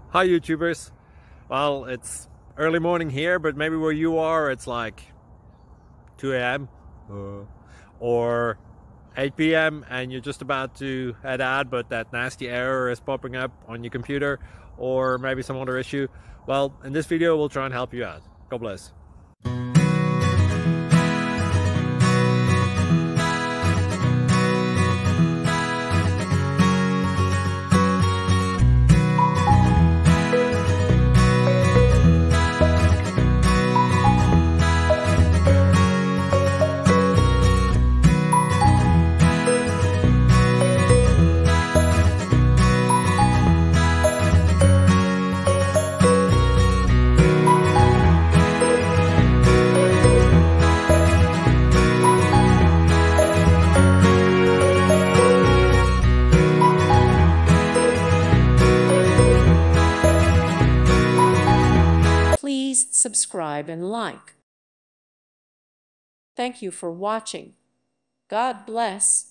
Hi YouTubers. Well, it's early morning here, but maybe where you are it's like 2 a.m. or 8 p.m. and you're just about to head out, but that nasty error is popping up on your computer, or maybe some other issue. Well, in this video we'll try and help you out. God bless. Please subscribe and like. Thank you for watching. God bless.